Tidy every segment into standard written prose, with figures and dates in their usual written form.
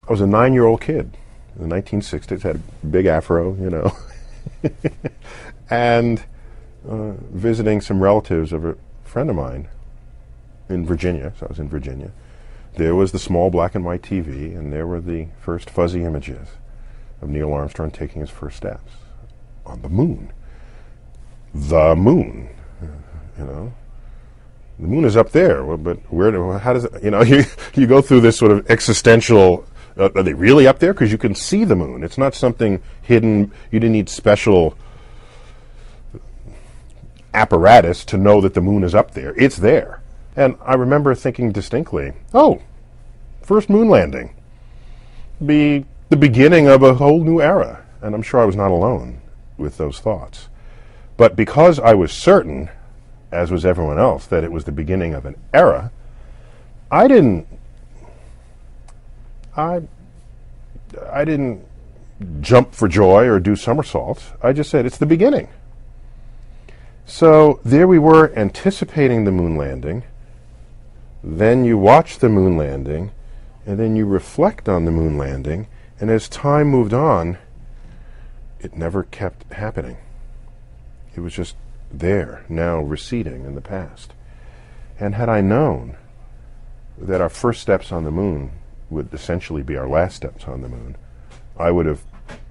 I was a 9-year-old kid in the 1960s, had a big afro, and visiting some relatives of a friend of mine in Virginia. So I was in Virginia. There was the small black and white TV, and there were the first fuzzy images of Neil Armstrong taking his first steps on the moon. The moon, The moon is up there, but how does it, you go through this sort of existential, are they really up there? Because you can see the moon. It's not something hidden. You didn't need special apparatus to know that the moon is up there. It's there. And I remember thinking distinctly, first moon landing. Be the beginning of a whole new era. And I'm sure I was not alone with those thoughts. But because I was certain, as was everyone else, that it was the beginning of an era, I didn't jump for joy or do somersaults. I just said, it's the beginning. So there we were anticipating the moon landing. Then you watch the moon landing, and then you reflect on the moon landing, and as time moved on, it never kept happening. It was just there, now receding in the past. And had I known that our first steps on the moon would essentially be our last steps on the moon, I would have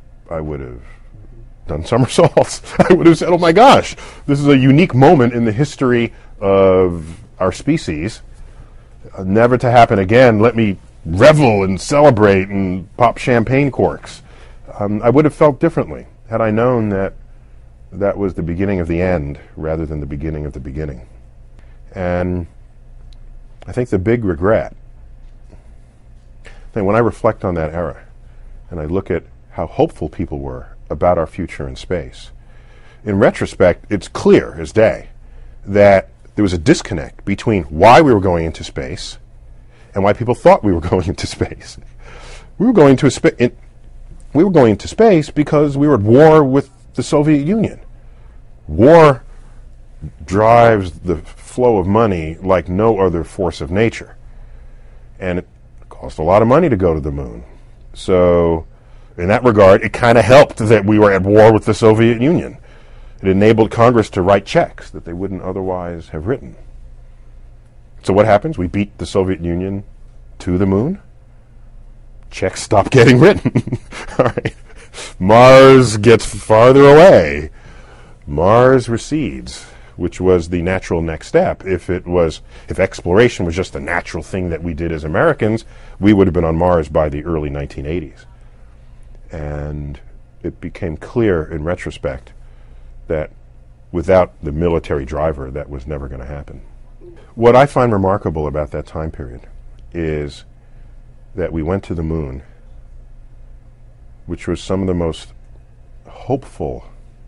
done somersaults. I would have said, oh my gosh, this is a unique moment in the history of our species. Never to happen again. Let me revel and celebrate and pop champagne corks. I would have felt differently had I known that that was the beginning of the end rather than the beginning of the beginning. And I think the big regret, when I reflect on that era and I look at how hopeful people were about our future in space, in retrospect, it's clear as day that there was a disconnect between why we were going into space and why people thought we were going into space. We were going into space because we were at war with the Soviet Union. War drives the flow of money like no other force of nature. And it cost a lot of money to go to the moon. So in that regard, it kind of helped that we were at war with the Soviet Union. It enabled Congress to write checks that they wouldn't otherwise have written. So what happens? We beat the Soviet Union to the moon. Checks stop getting written. All right. Mars gets farther away. Mars recedes, which was the natural next step. If exploration was just a natural thing that we did as Americans, we would have been on Mars by the early 1980s. And it became clear in retrospect that without the military driver, that was never going to happen. What I find remarkable about that time period is that we went to the moon, which was some of the most hopeful.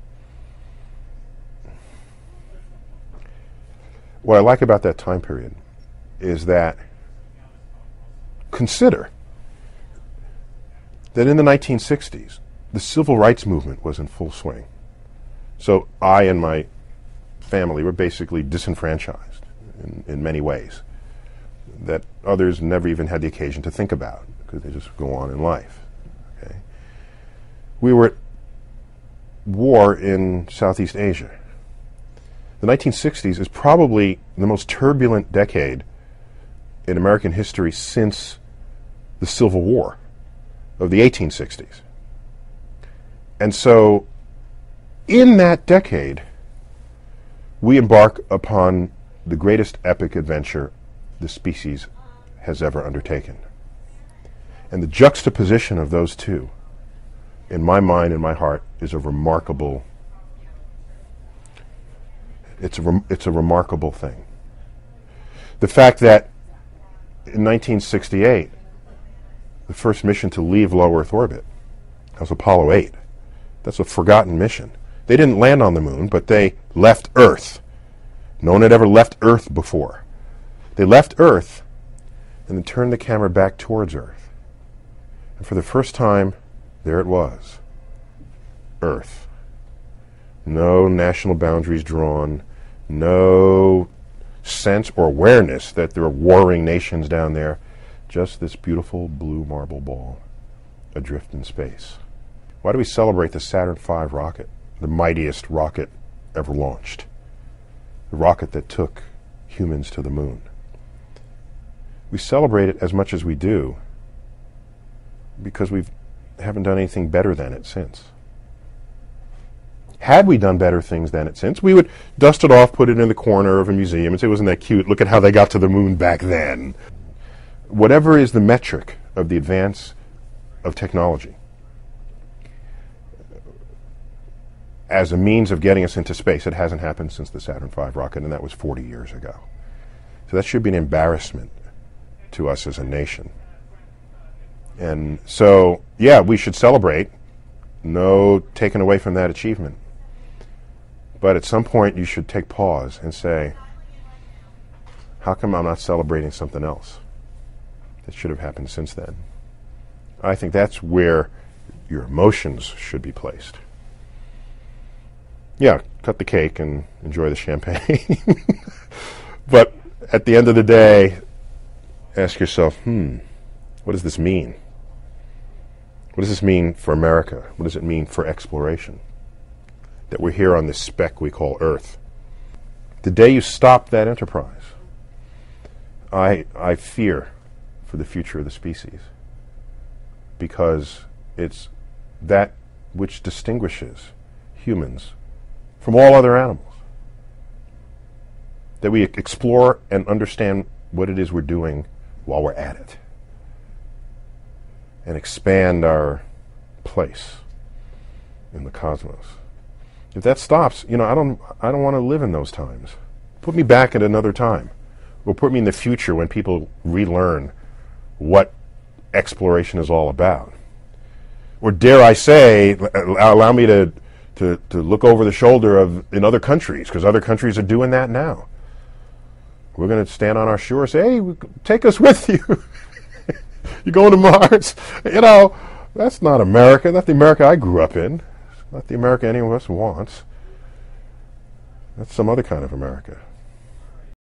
What I like about that time period is that consider that in the 1960s, the civil rights movement was in full swing. So I and my family were basically disenfranchised in many ways that others never even had the occasion to think about because they just go on in life. Okay? We were at war in Southeast Asia. The 1960s is probably the most turbulent decade in American history since the Civil War of the 1860s. And so in that decade, we embark upon the greatest epic adventure the species has ever undertaken. And the juxtaposition of those two, in my mind and my heart, is a remarkable, it's a remarkable thing. The fact that in 1968, the first mission to leave low Earth orbit, that was Apollo 8. That's a forgotten mission. They didn't land on the moon, but they left Earth. No one had ever left Earth before. They left Earth and then turned the camera back towards Earth. And for the first time, there it was. Earth. No national boundaries drawn. No sense or awareness that there are warring nations down there. just this beautiful blue marble ball adrift in space. Why do we celebrate the Saturn V rocket, the mightiest rocket ever launched? The rocket that took humans to the moon. We celebrate it as much as we do because we haven't done anything better than it since. Had we done better things than it since, we would dust it off, put it in the corner of a museum and say, wasn't that cute? Look at how they got to the moon back then. Whatever is the metric of the advance of technology as a means of getting us into space, it hasn't happened since the Saturn V rocket, and that was 40 years ago. So that should be an embarrassment to us as a nation. And so, yeah, we should celebrate. No taken away from that achievement. But at some point, you should take pause and say, how come I'm not celebrating something else that should have happened since then? I think that's where your emotions should be placed. Yeah, cut the cake and enjoy the champagne. But at the end of the day, ask yourself, what does this mean? What does this mean for America? What does it mean for exploration? That we're here on this speck we call Earth. The day you stop that enterprise, I fear for the future of the species, because it's that which distinguishes humans from all other animals. That we explore and understand what it is we're doing while we're at it, and expand our place in the cosmos. If that stops, I don't want to live in those times. Put me back at another time, or put me in the future when people relearn what exploration is all about. Or dare I say, allow me to look over the shoulder in other countries, because other countries are doing that now. We're going to stand on our shore and say, hey, take us with you. You're going to Mars. That's not America. Not the America I grew up in. Not the America any of us wants. That's some other kind of America.